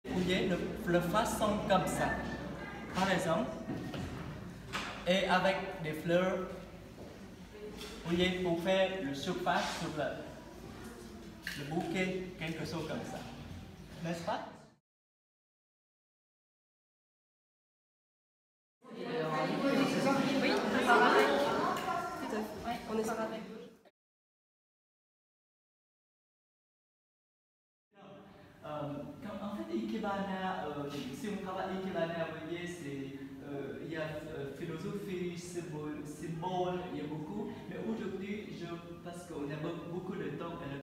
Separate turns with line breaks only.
Vous voyez le façon comme ça, par exemple, et avec des fleurs, vous voyez, pour faire le surface sur le bouquet, quelque chose comme ça, n'est-ce pas?
Oui, tout à fait. On est pareil.
En fait, Ikebana, si on travaille Ikebana, vous voyez, il y a philosophie, symbole, il y a beaucoup. Mais aujourd'hui, parce qu'on a beaucoup de temps,